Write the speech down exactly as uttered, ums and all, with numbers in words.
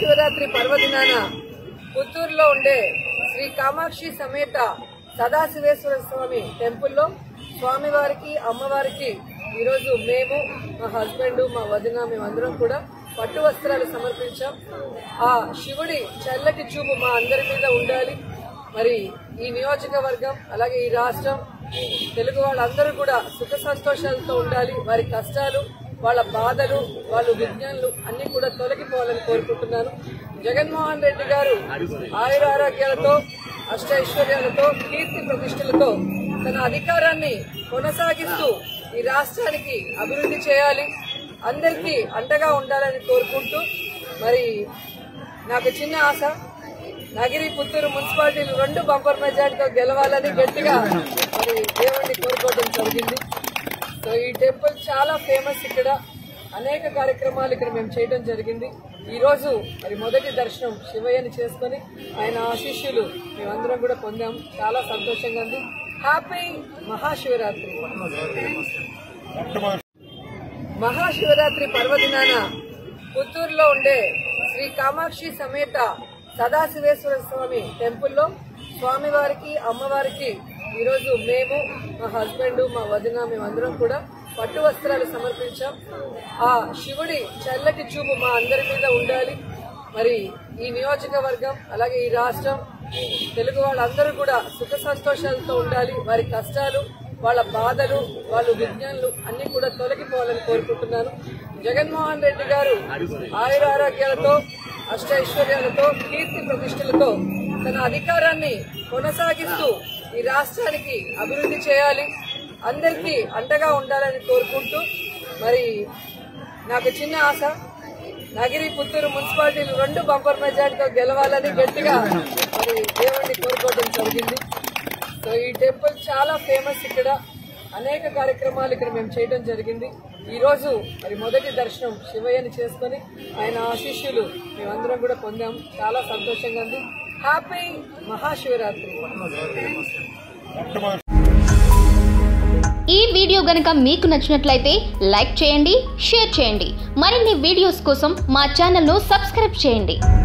మహాశివరాత్రి పర్వదినాన పుత్తూరులో ఉండే శ్రీ కామాక్షి సమేత సదాశివేశ్వర స్వామి టెంపుల్లో స్వామివారికి అమ్మవారికి ఈరోజు మేము మా హస్బెండ్ మా వదిన మేమందరం కూడా పట్టు వస్త్రాలు సమర్పించాం. ఆ శివుడి చల్లటి చూపు మా అందరి మీద ఉండాలి. మరి ఈ నియోజకవర్గం అలాగే ఈ రాష్ట్రం తెలుగు వాళ్ళందరూ కూడా సుఖ సంతోషాలతో ఉండాలి. వారి కష్టాలు, వాళ్ళ బాధలు, వాళ్ళ విజ్ఞానాలు అన్ని కూడా తొలగిపోవాలని కోరుకుంటున్నాను. జగన్మోహన్ రెడ్డి గారు ఆయుర ఆరోగ్యాలతో అష్టైశ్వర్యాలతో కీర్తి ప్రతిష్టలతో తన అధికారాన్ని కొనసాగిస్తూ ఈ రాష్ట్రానికి అభివృద్ధి చేయాలి, అందరికీ అండగా ఉండాలని కోరుకుంటూ మరి నాకు చిన్న ఆశ, నగిరి పుత్తూరు మున్సిపాలిటీలు రెండు బంపర్ మెజార్టీతో గెలవాలని గట్టిగా మరి దేవుణ్ణి కోరుకోవడం జరిగింది. సో ఈ టెంపుల్ చాలా ఫేమస్. ఇక్కడ అనేక కార్యక్రమాలు ఇక్కడ మేము చేయడం జరిగింది. ఈ రోజు మరి మొదటి దర్శనం శివయ్యని చేసుకుని ఆయన ఆశీస్సులు మేమందరం కూడా పొందాం. చాలా సంతోషంగా ఉంది. హ్యాపీ మహాశివరాత్రి. మహాశివరాత్రి పర్వదినాన పుత్తూరులో ఉండే శ్రీ కామాక్షి సమేత సదాశివేశ్వర స్వామి టెంపుల్లో స్వామివారికి అమ్మవారికి ఈరోజు మేము మా హస్బెండ్ మా వదిన మేమందరం కూడా పట్టు వస్త్రాలు సమర్పించాం. ఆ శివుడి చల్లటి చూపు మా అందరి మీద ఉండాలి. మరి ఈ నియోజకవర్గం అలాగే ఈ రాష్ట్రం తెలుగు వాళ్ళందరూ కూడా సుఖ సంతోషాలతో ఉండాలి. వారి కష్టాలు, వాళ్ళ బాధలు, వాళ్ళ విజ్ఞానాలు అన్ని కూడా తొలగిపోవాలని కోరుకుంటున్నాను. జగన్మోహన్ రెడ్డి గారు ఆయుర ఆరోగ్యాలతో అష్టైశ్వర్యాలతో కీర్తి ప్రతిష్టలతో తన అధికారాన్ని కొనసాగిస్తూ ఈ రాష్ట్రానికి అభివృద్ధి చేయాలి, అందరికీ అండగా ఉండాలని కోరుకుంటూ మరి నాకు చిన్న ఆశ, నగిరి పుత్తూరు మున్సిపాలిటీలు రెండు బంపర్ మెజార్టీతో గెలవాలని గట్టిగా మరి దేవుణ్ణి కోరుకోవడం జరిగింది. సో ఈ టెంపుల్ చాలా ఫేమస్. ఇక్కడ అనేక కార్యక్రమాలు ఇక్కడ మేము చేయడం జరిగింది. ఈ రోజు మరి మొదటి దర్శనం శివయ్యని చేసుకుని ఆయన ఆశీస్సులు మేమందరం కూడా పొందాం. చాలా సంతోషంగా ఉంది. హ్యాపీ మహాశివరాత్రి. ఈ వీడియో గనుక మీకు నచ్చినట్లయితే లైక్ చేయండి, షేర్ చేయండి. మరిన్ని వీడియోస్ కోసం మా ఛానల్ను సబ్స్క్రైబ్ చేయండి.